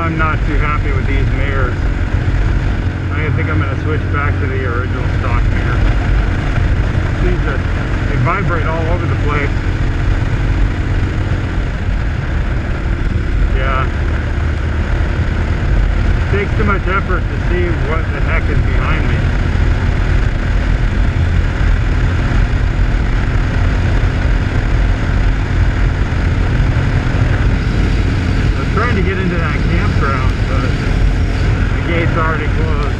I'm not too happy with these mirrors. I think I'm going to switch back to the original stock mirror. These they vibrate all over the place. Yeah. It takes too much effort to see what the heck is behind me. I was trying to get into that campground, but the gate's already closed.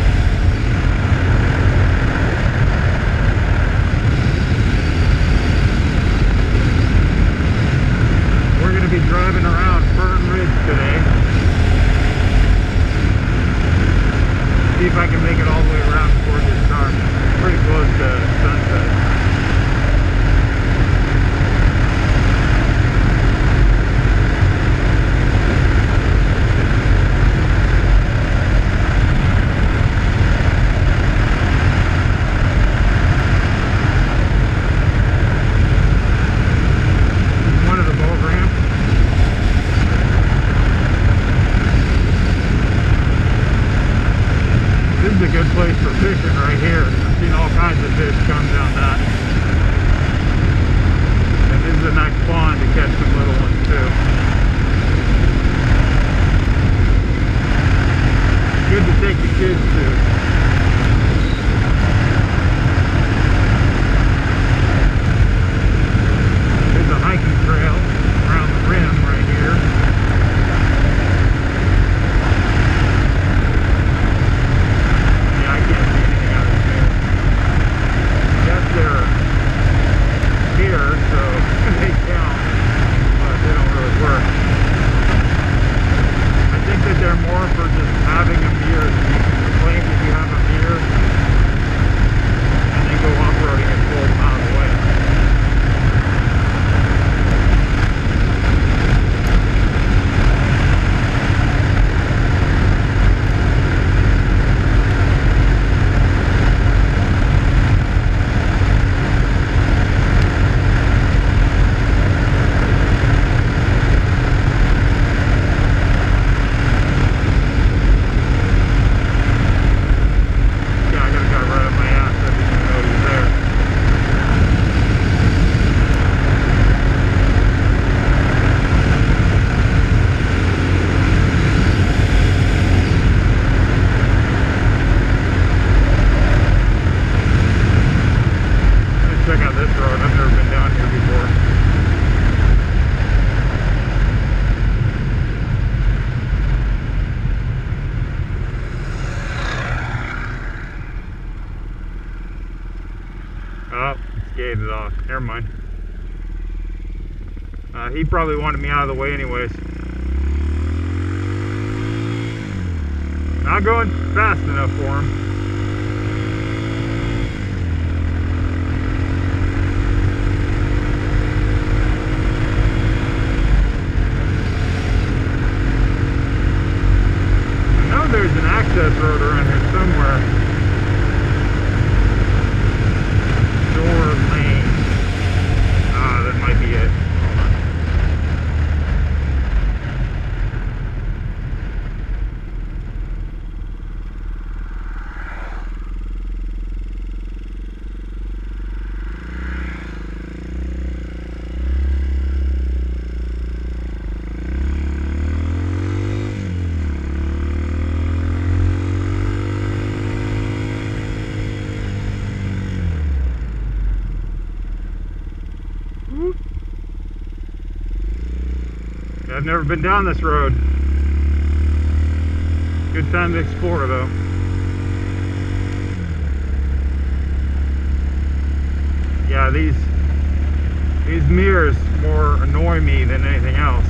We're going to be driving around Fern Ridge today. See if I can make it all the way around before it gets dark. Pretty close to sunset. This is a good place for fishing right here. I've seen all kinds of fish come down that. And this is a nice pond to catch some little ones too. Good to take the kids to. There's a hiking trail around the rim right here. They're here, so they count, but they don't really work. I think that they're more for just having a mirror, so you can claim that you have a mirror and then go off-roading and pull them out of the way. Check out this road. I've never been down here before. Oh, it's gated off. Never mind. He probably wanted me out of the way anyways. Not going fast enough for him. There's an access road around here somewhere. Door Lane. Ah, that might be it. Hold on. I've never been down this road. Good time to explore though. Yeah, these mirrors more annoy me than anything else.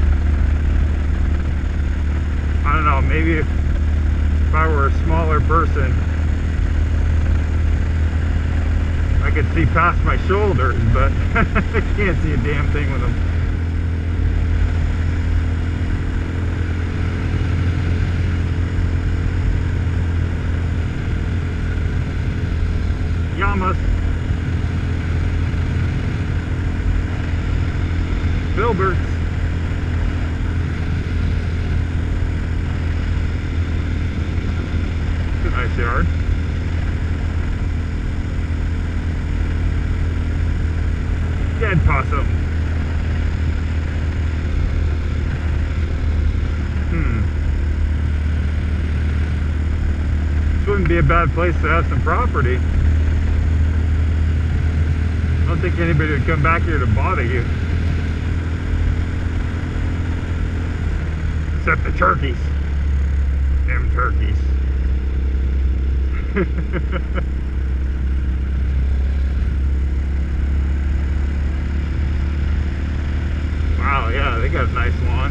I don't know, maybe if I were a smaller person, I could see past my shoulders, but I can't see a damn thing with them. Yamas. Filberts. hard. Dead possum. This wouldn't be a bad place to have some property. I don't think anybody would come back here to bother you. Except the turkeys. Them turkeys. Wow, yeah, they got a nice lawn.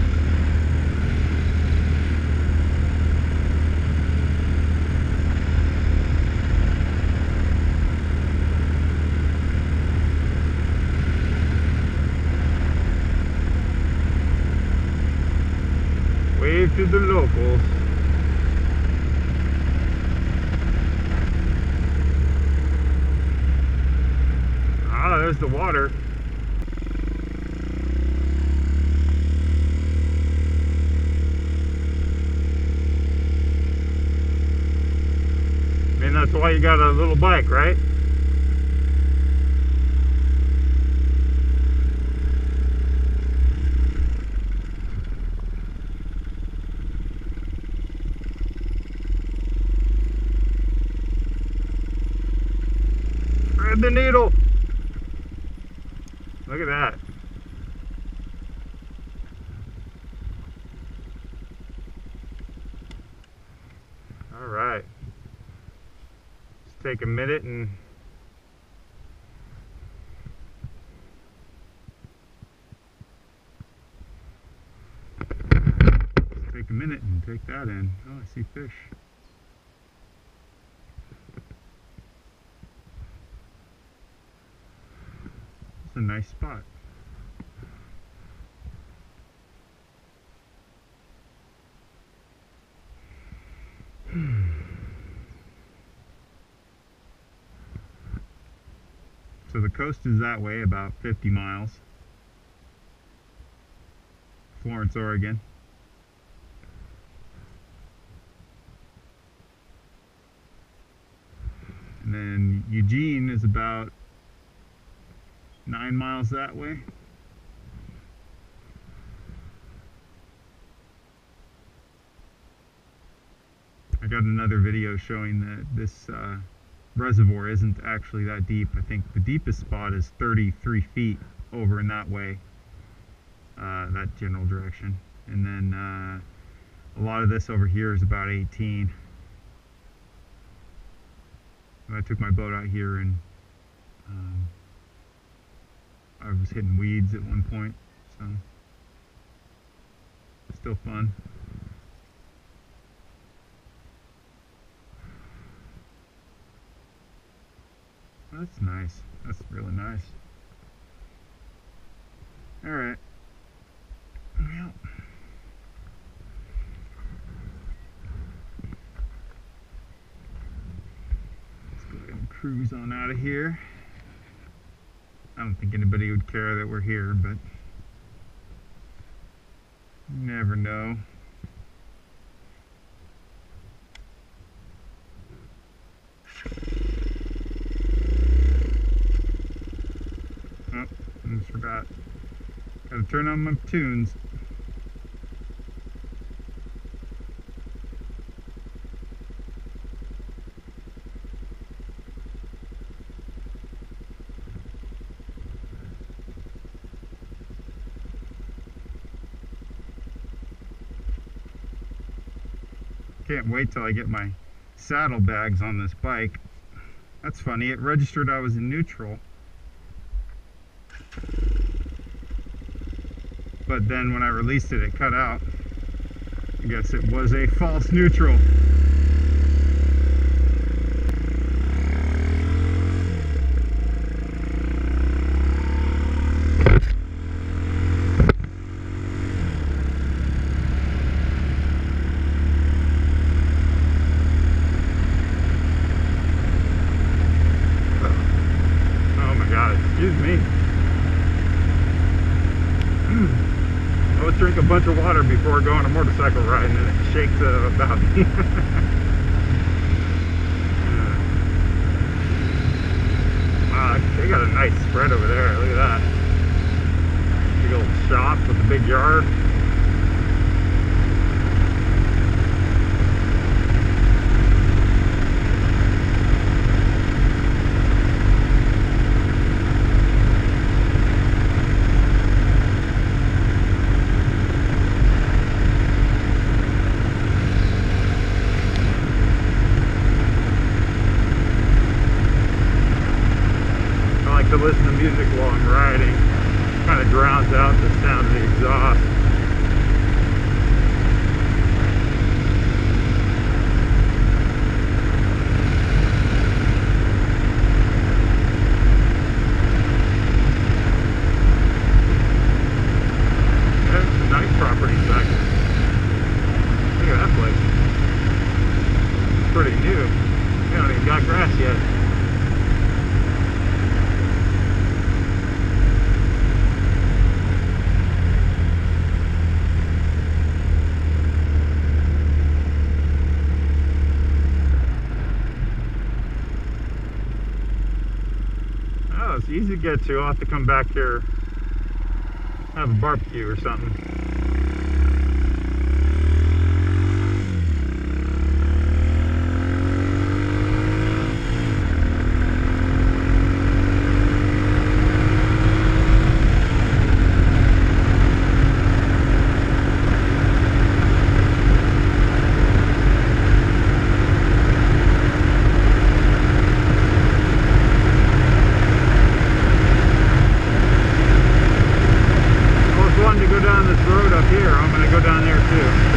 Wave to the locals. Ah, there's the water. I mean, that's why you got a little bike, right? Thread the needle. Look at that. All right. Let's take a minute and take that in. Oh, I see fish. It's a nice spot. So the coast is that way, about 50 miles. Florence, Oregon. And then Eugene is about 9 miles that way. I got another video showing that this reservoir isn't actually that deep. I think the deepest spot is 33 feet over in that way, that general direction. And then a lot of this over here is about 18. I took my boat out here and I was hitting weeds at one point, so it's still fun. That's nice. That's really nice. All right. Well, let's go ahead and cruise on out of here. I don't think anybody would care that we're here, but you never know. Oh, almost forgot. Gotta turn on my tunes. Can't wait till I get my saddlebags on this bike. That's funny, it registered I was in neutral. But then when I released it, it cut out. I guess it was a false neutral. Excuse me. I always drink a bunch of water before going on a motorcycle ride, and it shakes about me. They got a nice spread over there. Look at that. Big old shop with a big yard. To listen to music while I'm riding. Kind of drowns out the sound of the exhaust. There's some nice properties back there. Look at that place. It's pretty new. We haven't even got grass yet. It's easy to get to. I'll have to come back here, have a barbecue or something. To go down this road up here. I'm going to go down there too.